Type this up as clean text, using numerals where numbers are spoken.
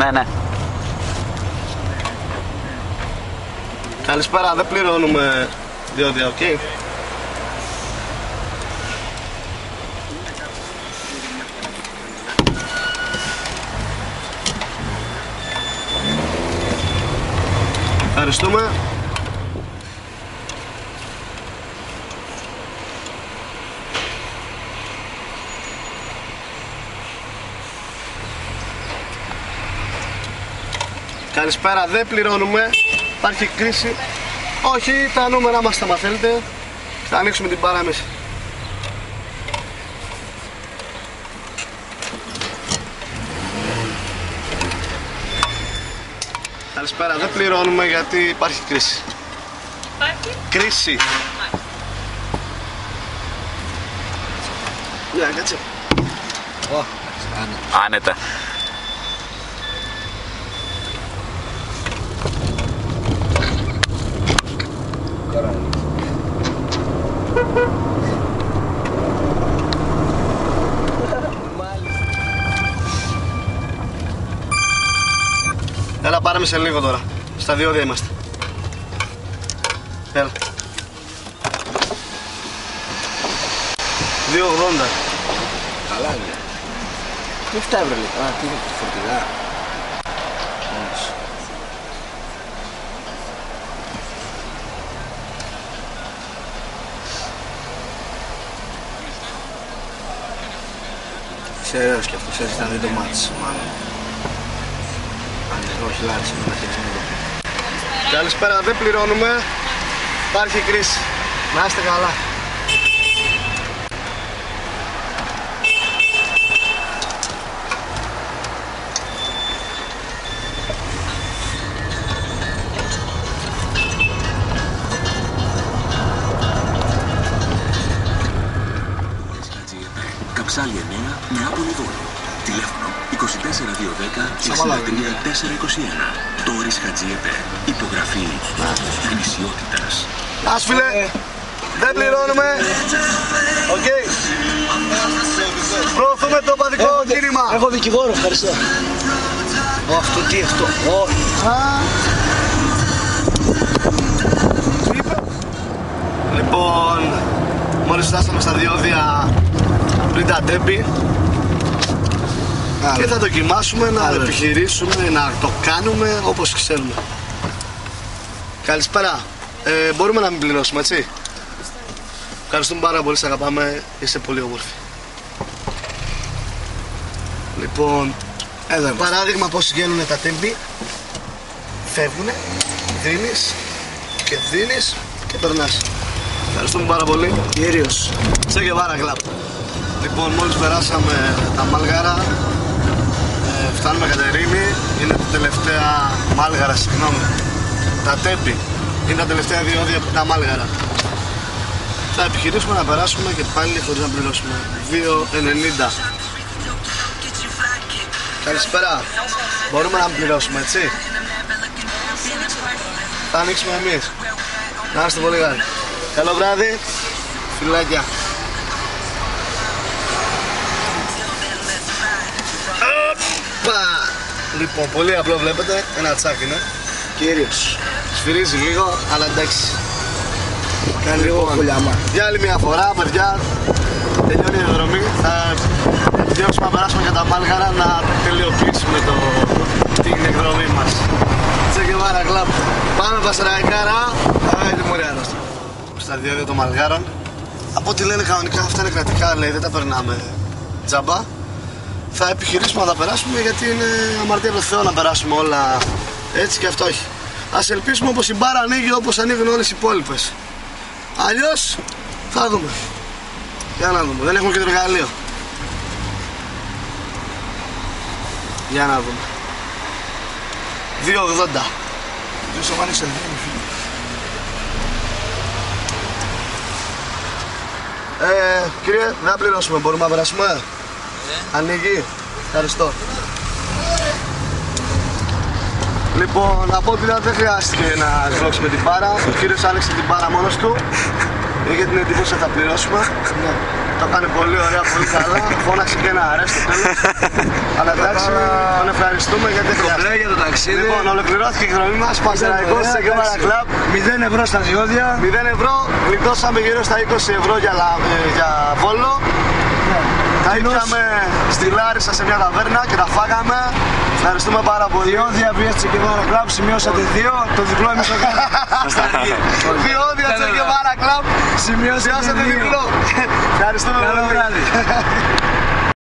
Ναι, ναι. Καλησπέρα, δεν πληρώνουμε διόδια, οκ. Ευχαριστούμε. Καλησπέρα, δεν πληρώνουμε. Υπάρχει κρίση. Όχι, τα νούμερα μας τα μαθαίνετε. Θα ανοίξουμε την μπάρα εμείς. Καλησπέρα, δεν πληρώνουμε γιατί υπάρχει κρίση. Υπάρχει Κρίση. Για κάτσε. Άνετα. Έλα, πάρε σε λίγο τώρα. Στα διόδια είμαστε. Έλα. 2,80. Καλά είναι. Τι 7 ευρώ λέει. Α, τι είναι το φορτηγά. Ξέρεις και αυτό, ξέρεις, θα δει το μάτς, μάλλον. Αν όχι, λάτσε, να χειριστούμε εδώ. Καλησπέρα, δεν πληρώνουμε. Υπάρχει κρίση. Να είστε καλά. Καψάλι 9, Νεάπολη Βόλο. Τηλέφωνο 24 210 63 421. Τόρις Χατζιεπέ. Υπογραφή γνησιότητας. Ας φίλε, δεν πληρώνουμε. Οκ. Προωθούμε το παδικό κίνημα. Έχω δικηγόρο, ευχαριστώ. Αυτό τι αυτό. Λοιπόν, μόλις φτάσαμε στα διόδια πριν τα ντέμπι και θα δοκιμάσουμε να επιχειρήσουμε, να το κάνουμε όπως ξέρουμε. Καλησπέρα. Μπορούμε να μην πληρώσουμε, έτσι? Ευχαριστούμε πάρα πολύ, σε αγαπάμε, είσαι πολύ όμορφη. Λοιπόν, παράδειγμα πώς γίνουν τα τέμπι. Φεύγουνε, δίνεις και περνάς. Ευχαριστούμε πάρα πολύ. Κύριος. Τσέ και βάρα κλαπ. Λοιπόν, μόλις περάσαμε τα Μάλγαρα, φτάνουμε Κατερίνη. Είναι τα τελευταία Μάλγαρα, συγγνώμη. Τα τέμπι είναι τα τελευταία διόδια από τα Μάλγαρα. Θα επιχειρήσουμε να περάσουμε και πάλι χωρίς να πληρώσουμε. 2,90. Καλησπέρα. Μπορούμε να μην πληρώσουμε, έτσι? Θα ανοίξουμε εμείς. Να είστε πολύ καλοί. Καλό βράδυ. Φιλάκια. Λοιπόν, πολύ απλό, βλέπετε, ένα τσάκ είναι. Κύριος. Σφυρίζει λίγο, αλλά εντάξει. Κάνει λίγο κολλιάμα. Για άλλη μια φορά, παιδιά, τελειώνει η διαδρομή. Θα επιδιώξουμε να περάσουμε για τα Μάλγαρα να τελειοποιήσουμε την εκδρομή μας. Τσέκε βάρα κλαπ. Πάμε Πασαραϊκάρα. Άιντε μωρή άρρωστα. Στα διόδια των Μαλγάρων. Από ό,τι λένε κανονικά αυτά είναι κρατικά, λέει, δεν τα περνάμε τζάμπα. Θα επιχειρήσουμε να τα περάσουμε γιατί είναι αμαρτία από το Θεό να περάσουμε όλα έτσι και αυτό όχι. Ας ελπίσουμε όπως η μπάρα ανοίγει όπως ανοίγουν όλες οι υπόλοιπες. Αλλιώς θα δούμε. Για να δούμε, δεν έχουμε και το εργαλείο. Για να δούμε. 2,80. Δεν σου άνοιξε εδώ. Κύριε, δεν θα πληρώσουμε, μπορούμε να περάσουμε? Ανοίγει. Ευχαριστώ. Λοιπόν, να πω ότι δεν χρειάστηκε να σβρώξουμε την μπάρα. Ο κύριος άνοιξε την μπάρα μόνος του. Είχε την εντύπωση ότι θα πληρώσουμε. το κάνει πολύ ωραία, πολύ καλά. Φώναξε και ένα αρέσει στο τέλος. Αλλά εντάξει, τον ευχαριστούμε γιατί Κομπλέ για το ταξίδι. Λοιπόν, ολοκληρώθηκε η εκδρομή μας. Πανσεραϊκός Che Guevara Club. 0 ευρώ στα διόδια. 0 ευρώ, γλιτώσαμε γύρω στα 20 ευρώ για Βόλο. Τα ήπιαμε στη Λάρισα σε μια ταβέρνα και τα φάγαμε. Ευχαριστούμε πάρα πολύ. Διόδια vs Che Guevara Club, σημειώσατε 2, το διπλό εμείς το κάνουμε. Διόδια Che Guevara Club, σημειώσατε διπλό. Ευχαριστούμε πολύ. Καλό βράδυ.